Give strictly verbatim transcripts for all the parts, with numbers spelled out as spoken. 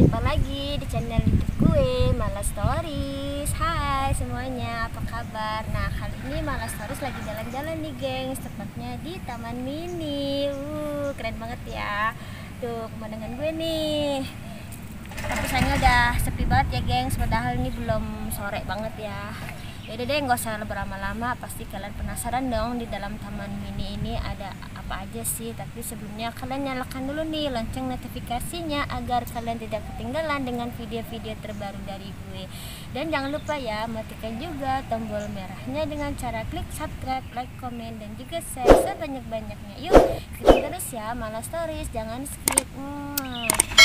Jumpa lagi di channel YouTube gue, Mala Stories. Hai semuanya, apa kabar? Nah, kali ini Mala Stories lagi jalan-jalan nih, gengs. Tepatnya di Taman Mini. Uh, keren banget ya. Tuh, pemandangan gue nih. Tapi sayangnya udah sepi banget ya, gengs. Padahal ini belum sore banget ya. Yaudah deh, nggak usah berlama-lama. Pasti kalian penasaran dong di dalam Taman Mini ini ada apa aja sih. Tapi sebelumnya kalian nyalakan dulu nih lonceng notifikasinya agar kalian tidak ketinggalan dengan video-video terbaru dari gue. Dan jangan lupa ya, matikan juga tombol merahnya dengan cara klik subscribe, like, komen, dan juga share sebanyak-banyaknya. Yuk, ikutin terus ya Mala Stories, jangan skip. Hmm.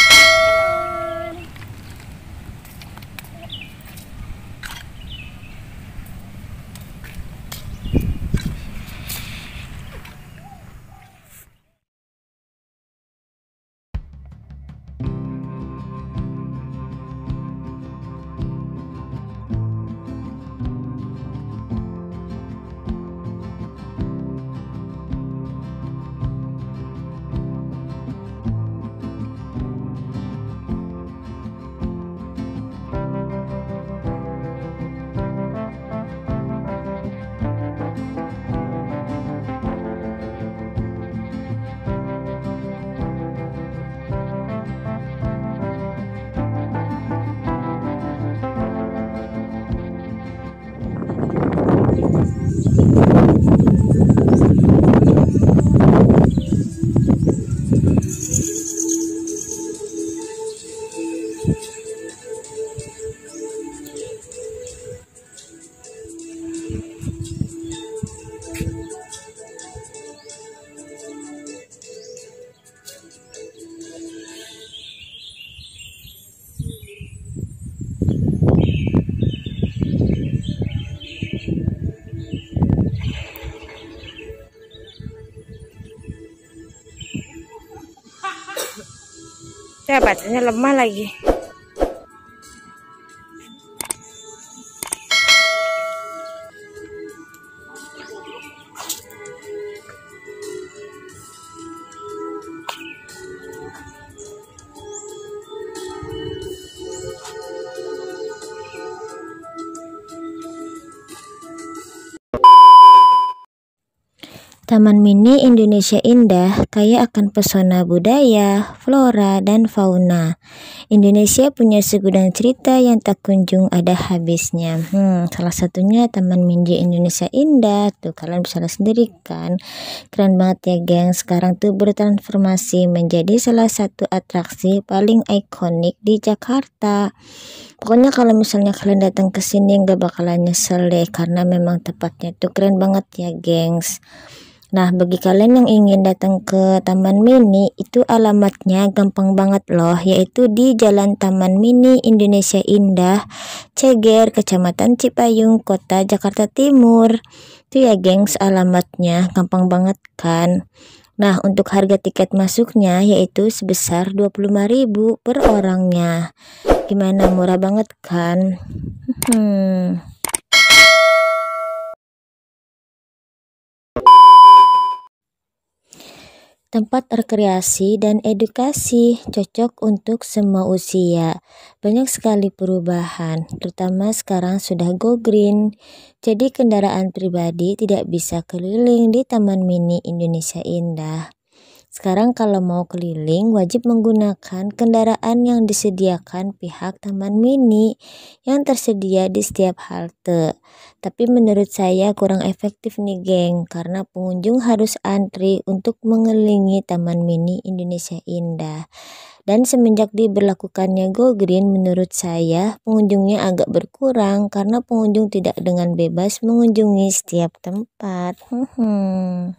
Ya, bacanya lemah lagi. Taman Mini Indonesia Indah kaya akan pesona budaya, flora, dan fauna. Indonesia punya segudang cerita yang tak kunjung ada habisnya. Hmm, salah satunya Taman Mini Indonesia Indah. Tuh, kalian bisa lihat sendiri kan. Keren banget ya, geng. Sekarang tuh bertransformasi menjadi salah satu atraksi paling ikonik di Jakarta. Pokoknya kalau misalnya kalian datang ke sini nggak bakalan nyesel deh, karena memang tempatnya tuh keren banget ya, gengs. Nah, bagi kalian yang ingin datang ke Taman Mini, itu alamatnya gampang banget loh, yaitu di Jalan Taman Mini Indonesia Indah, Ceger, Kecamatan Cipayung, Kota Jakarta Timur. Itu ya, gengs, alamatnya gampang banget kan. Nah, untuk harga tiket masuknya yaitu sebesar dua puluh lima ribu per orangnya. Gimana, murah banget kan? Hmm. Tempat rekreasi dan edukasi cocok untuk semua usia. Banyak sekali perubahan, terutama sekarang sudah go green. Jadi kendaraan pribadi tidak bisa keliling di Taman Mini Indonesia Indah. Sekarang kalau mau keliling wajib menggunakan kendaraan yang disediakan pihak Taman Mini yang tersedia di setiap halte. Tapi menurut saya kurang efektif nih, geng, karena pengunjung harus antri untuk mengelilingi Taman Mini Indonesia Indah. Dan semenjak diberlakukannya Go Green, menurut saya pengunjungnya agak berkurang karena pengunjung tidak dengan bebas mengunjungi setiap tempat. Hmm.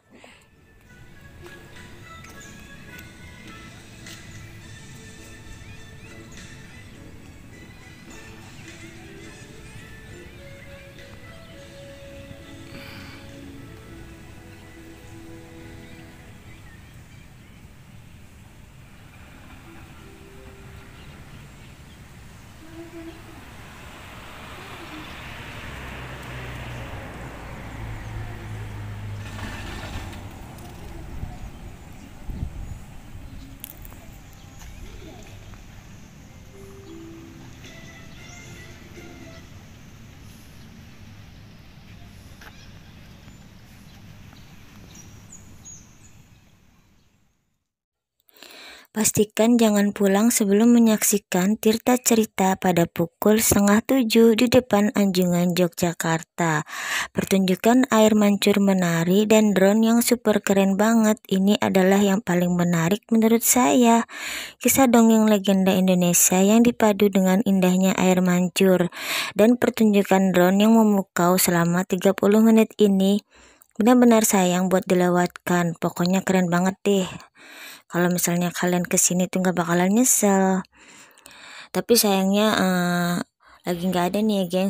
Pastikan jangan pulang sebelum menyaksikan Tirta Cerita pada pukul setengah tujuh di depan Anjungan Yogyakarta. Pertunjukan air mancur menari dan drone yang super keren banget. Ini adalah yang paling menarik menurut saya. Kisah dongeng legenda Indonesia yang dipadu dengan indahnya air mancur dan pertunjukan drone yang memukau selama tiga puluh menit ini benar-benar sayang buat dilewatkan. Pokoknya keren banget deh. Kalau misalnya kalian kesini tuh nggak bakalan nyesel. Tapi sayangnya uh, lagi nggak ada nih ya gengs.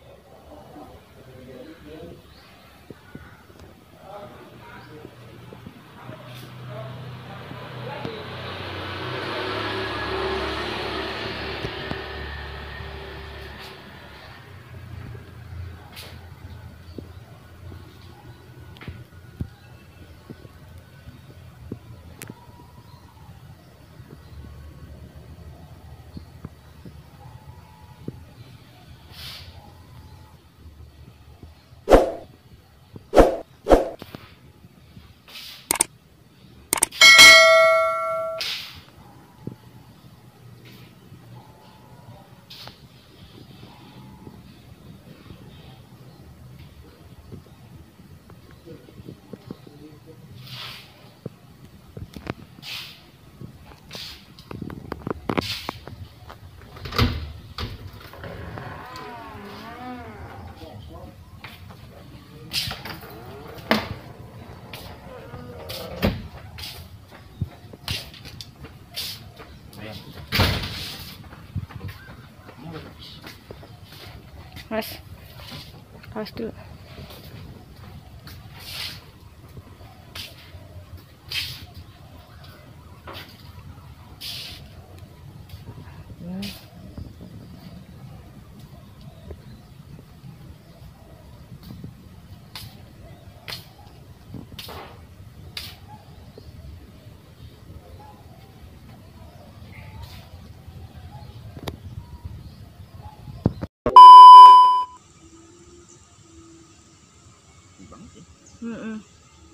Mas, awas dulu. Hmm. Mm-mm.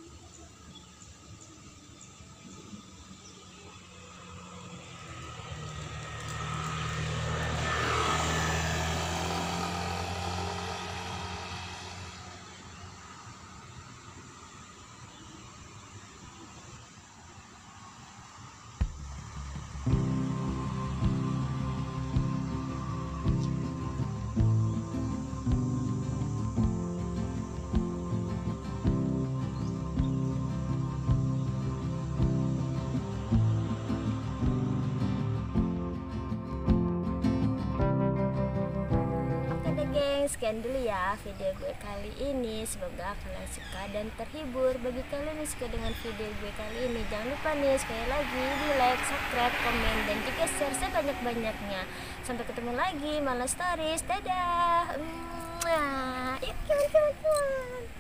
Sekian dulu ya video gue kali ini. Semoga kalian suka dan terhibur. Bagi kalian yang suka dengan video gue kali ini, jangan lupa nih sekali lagi di like, subscribe, komen, dan juga share sebanyak-banyaknya. Sampai ketemu lagi Malam Stories. Dadah. Yuk teman-teman.